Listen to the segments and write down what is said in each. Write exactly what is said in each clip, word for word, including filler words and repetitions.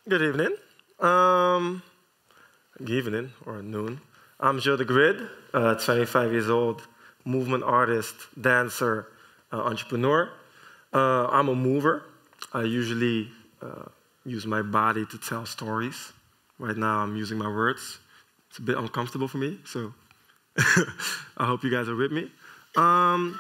Good evening. Um, good evening or noon. I'm Gil The Grid, uh, twenty-five years old, movement artist, dancer, uh, entrepreneur. Uh, I'm a mover. I usually uh, use my body to tell stories. Right now I'm using my words. It's a bit uncomfortable for me, so I hope you guys are with me. Um,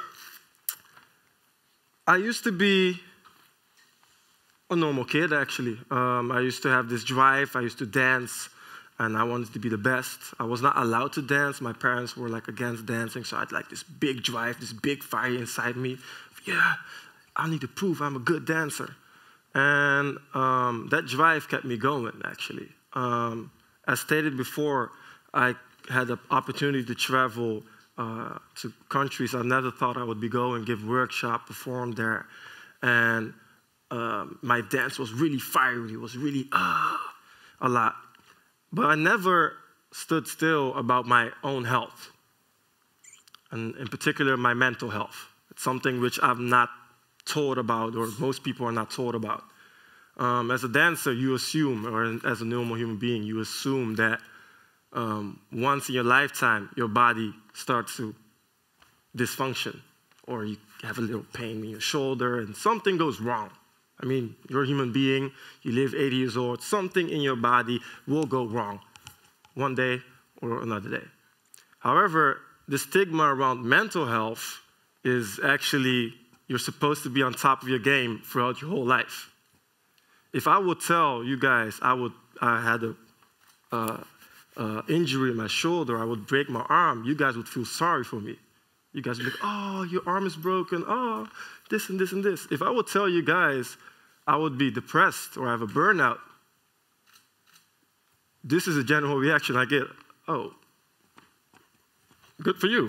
I used to be a normal kid, actually. Um, I used to have this drive. I used to dance, and I wanted to be the best. I was not allowed to dance. My parents were like against dancing, so I had like this big drive, this big fire inside me. Yeah, I need to prove I'm a good dancer. And um, that drive kept me going, actually. Um, as stated before, I had the opportunity to travel uh, to countries I never thought I would be going, give workshops, perform there. And Um, my dance was really fiery, it was really, ah, a lot. But I never stood still about my own health, and in particular, my mental health. It's something which I'm not taught about, or most people are not taught about. Um, as a dancer, you assume, or as a normal human being, you assume that um, once in your lifetime, your body starts to dysfunction, or you have a little pain in your shoulder, and something goes wrong. I mean, you're a human being, you live eighty years old, something in your body will go wrong one day or another day. However, the stigma around mental health is actually you're supposed to be on top of your game throughout your whole life. If I would tell you guys I, would, I had an uh, uh, injury in my shoulder, I would break my arm, you guys would feel sorry for me. You guys would be like, oh, your arm is broken, oh, this and this and this. If I would tell you guys I would be depressed or have a burnout, this is a general reaction I get. Oh, good for you.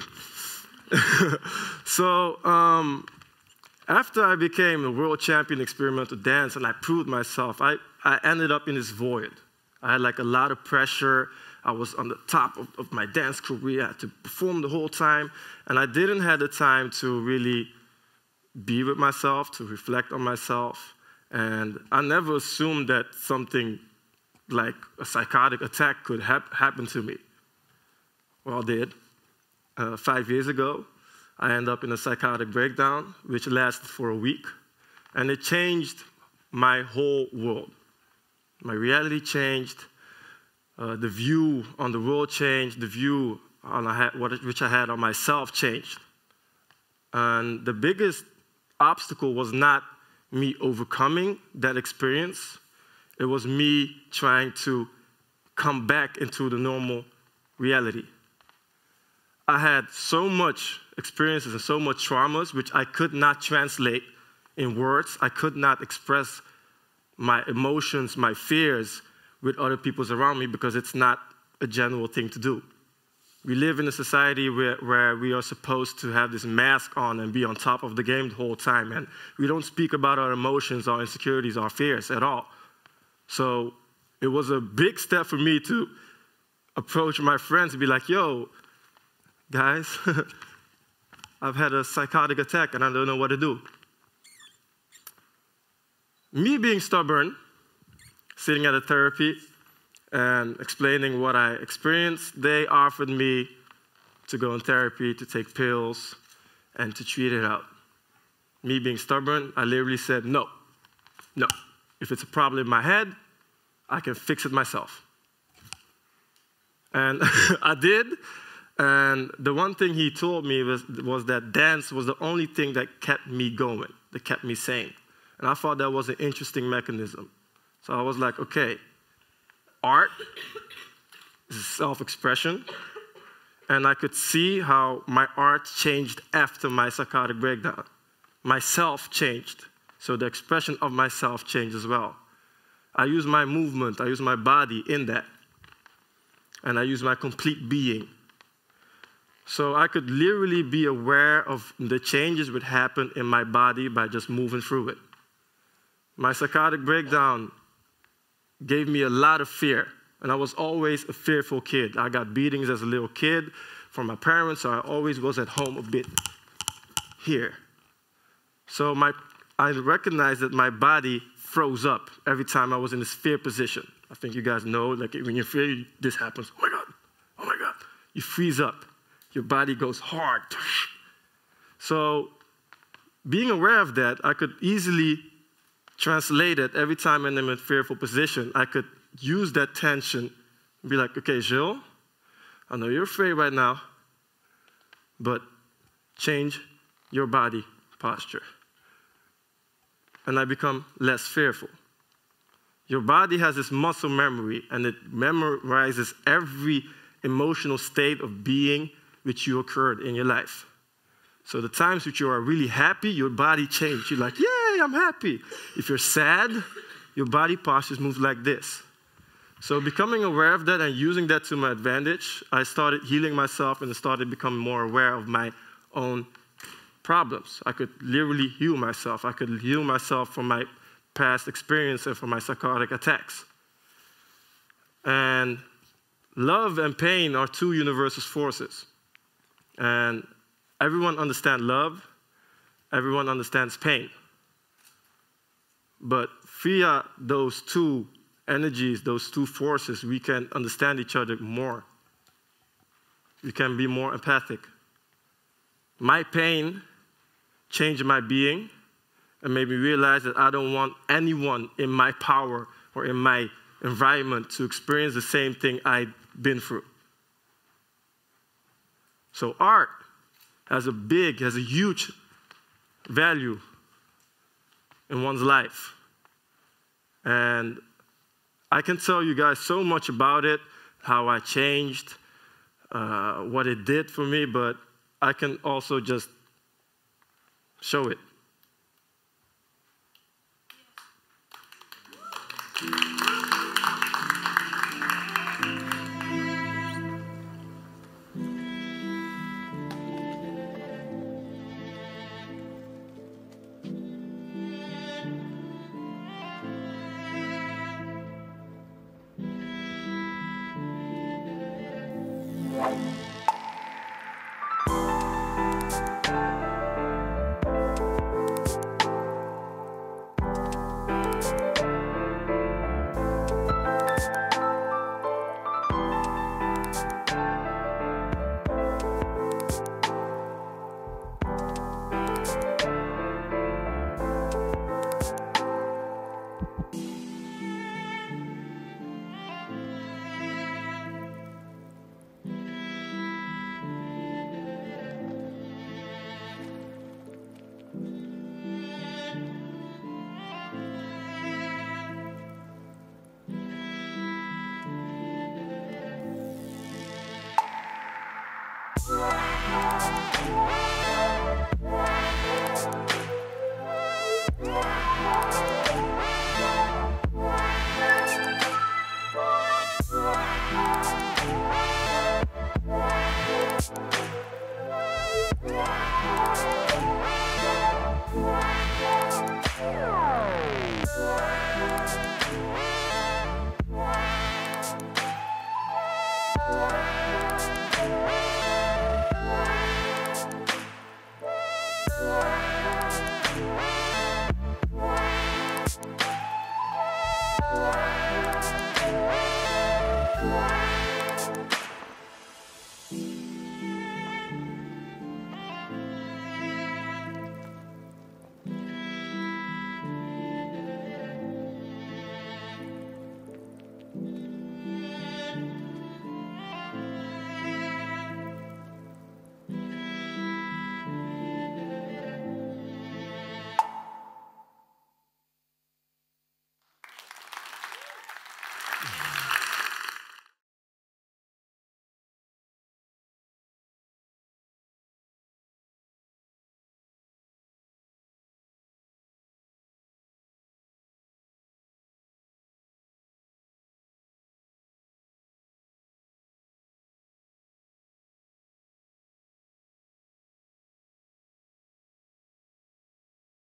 So um, after I became a world champion experimental dance and I proved myself, I, I ended up in this void. I had like a lot of pressure. I was on the top of, of my dance career. I had to perform the whole time. And I didn't have the time to really be with myself, to reflect on myself. And I never assumed that something like a psychotic attack could hap happen to me. Well, it did. Uh, five years ago, I ended up in a psychotic breakdown, which lasted for a week. And it changed my whole world. My reality changed. Uh, the view on the world changed. The view on I had, what, which I had on myself changed. And the biggest obstacle was not me overcoming that experience. It was me trying to come back into the normal reality. I had so much experiences and so much traumas which I could not translate in words. I could not express my emotions, my fears with other people around me because it's not a general thing to do. We live in a society where, where we are supposed to have this mask on and be on top of the game the whole time, and we don't speak about our emotions, our insecurities, our fears at all. So it was a big step for me to approach my friends and be like, yo, guys, I've had a psychotic attack and I don't know what to do. Me being stubborn, sitting at a therapy, and explaining what I experienced, they offered me to go in therapy, to take pills, and to treat it out. Me being stubborn, I literally said, no, no. If it's a problem in my head, I can fix it myself. And I did, and the one thing he told me was, was that dance was the only thing that kept me going, that kept me sane. And I thought that was an interesting mechanism. So I was like, okay, art is self-expression, and I could see how my art changed after my psychotic breakdown. Myself changed, so the expression of myself changed as well. I use my movement, I use my body in that, and I use my complete being. So I could literally be aware of the changes that happen in my body by just moving through it. My psychotic breakdown gave me a lot of fear, and I was always a fearful kid. I got beatings as a little kid from my parents, so I always was at home a bit here. So my I recognized that my body froze up every time I was in this fear position. I think you guys know, like when you're fear, this happens. Oh my God, oh my God. You freeze up. Your body goes hard. So being aware of that, I could easily translate it every time I'm in a fearful position. I could use that tension and be like, okay, Gil, I know you're afraid right now, but change your body posture. And I become less fearful. Your body has this muscle memory, and it memorizes every emotional state of being which you occurred in your life. So the times which you are really happy, your body changes. You're like, yay, I'm happy. If you're sad, your body postures move like this. So becoming aware of that and using that to my advantage, I started healing myself and started becoming more aware of my own problems. I could literally heal myself. I could heal myself from my past experience and from my psychotic attacks. And love and pain are two universal forces. And everyone understands love. Everyone understands pain. But via those two energies, those two forces, we can understand each other more. We can be more empathic. My pain changed my being and made me realize that I don't want anyone in my power or in my environment to experience the same thing I've been through. So art has a big, has a huge value in one's life. And I can tell you guys so much about it, how I changed, uh, what it did for me, but I can also just show it.